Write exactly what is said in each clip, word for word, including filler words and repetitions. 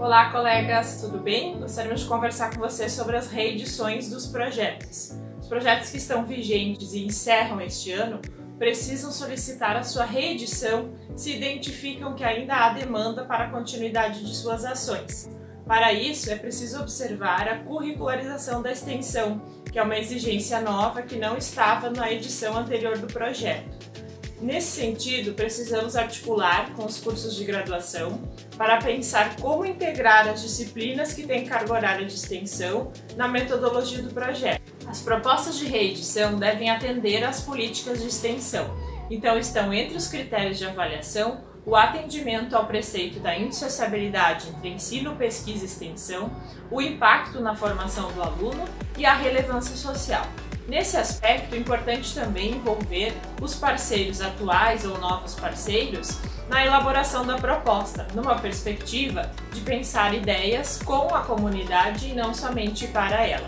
Olá, colegas, tudo bem? Gostaríamos de conversar com você sobre as reedições dos projetos. Os projetos que estão vigentes e encerram este ano precisam solicitar a sua reedição se identificam que ainda há demanda para a continuidade de suas ações. Para isso, é preciso observar a curricularização da extensão, que é uma exigência nova que não estava na edição anterior do projeto. Nesse sentido, precisamos articular com os cursos de graduação para pensar como integrar as disciplinas que têm carga horária de extensão na metodologia do projeto. As propostas de reedição devem atender às políticas de extensão, então estão entre os critérios de avaliação o atendimento ao preceito da indissociabilidade entre ensino, pesquisa e extensão, o impacto na formação do aluno e a relevância social. Nesse aspecto, é importante também envolver os parceiros atuais ou novos parceiros na elaboração da proposta, numa perspectiva de pensar ideias com a comunidade e não somente para ela.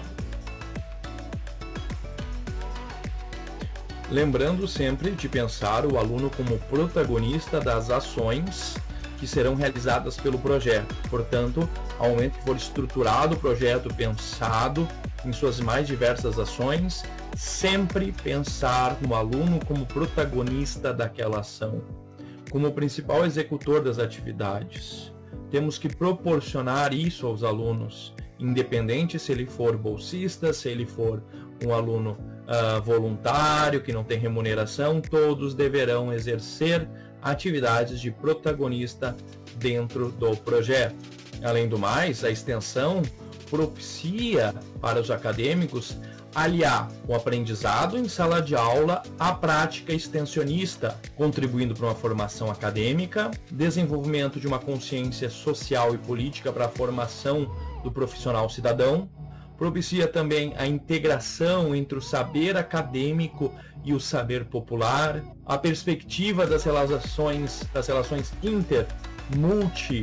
Lembrando sempre de pensar o aluno como protagonista das ações que serão realizadas pelo projeto. Portanto, ao momento que for estruturado o projeto, pensado em suas mais diversas ações, sempre pensar no aluno como protagonista daquela ação, como principal executor das atividades. Temos que proporcionar isso aos alunos, independente se ele for bolsista, se ele for um aluno uh, voluntário, que não tem remuneração, todos deverão exercer atividades de protagonista dentro do projeto. Além do mais, a extensão propicia para os acadêmicos aliar o aprendizado em sala de aula à prática extensionista, contribuindo para uma formação acadêmica, desenvolvimento de uma consciência social e política para a formação do profissional cidadão, propicia também a integração entre o saber acadêmico e o saber popular, a perspectiva das relações, das relações inter, multi,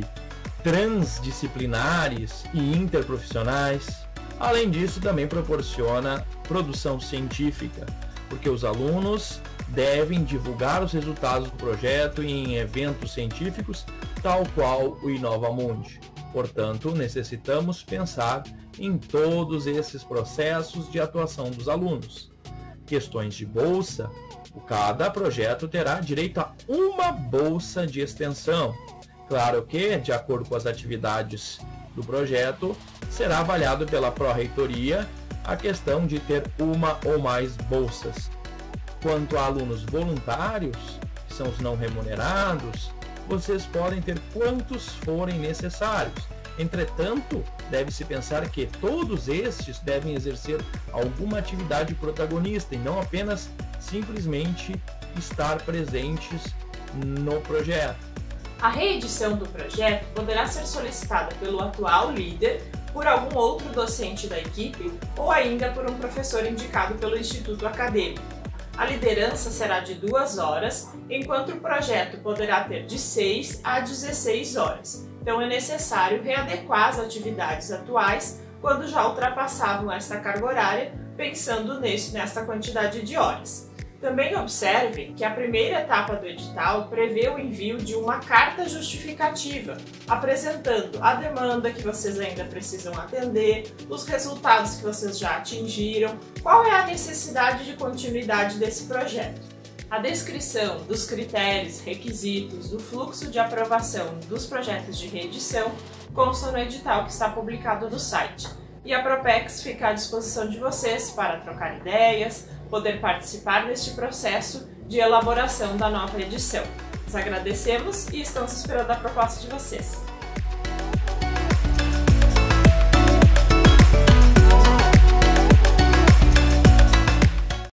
transdisciplinares e interprofissionais. Além disso, também proporciona produção científica, porque os alunos devem divulgar os resultados do projeto em eventos científicos, tal qual o InovaMundi. Portanto, necessitamos pensar em todos esses processos de atuação dos alunos. Questões de bolsa, cada projeto terá direito a uma bolsa de extensão. Claro que, de acordo com as atividades do projeto, será avaliado pela pró-reitoria a questão de ter uma ou mais bolsas. Quanto a alunos voluntários, que são os não remunerados, vocês podem ter quantos forem necessários. Entretanto, deve-se pensar que todos estes devem exercer alguma atividade protagonista e não apenas simplesmente estar presentes no projeto. A reedição do projeto poderá ser solicitada pelo atual líder, por algum outro docente da equipe ou ainda por um professor indicado pelo Instituto Acadêmico. A liderança será de duas horas, enquanto o projeto poderá ter de seis a dezesseis horas. Então é necessário readequar as atividades atuais quando já ultrapassavam esta carga horária, pensando nesse, nesta quantidade de horas. Também observe que a primeira etapa do edital prevê o envio de uma carta justificativa, apresentando a demanda que vocês ainda precisam atender, os resultados que vocês já atingiram, qual é a necessidade de continuidade desse projeto. A descrição dos critérios, requisitos, do fluxo de aprovação dos projetos de reedição consta no edital que está publicado no site. E a Propex fica à disposição de vocês para trocar ideias, poder participar deste processo de elaboração da nova edição. Nós agradecemos e estamos esperando a proposta de vocês.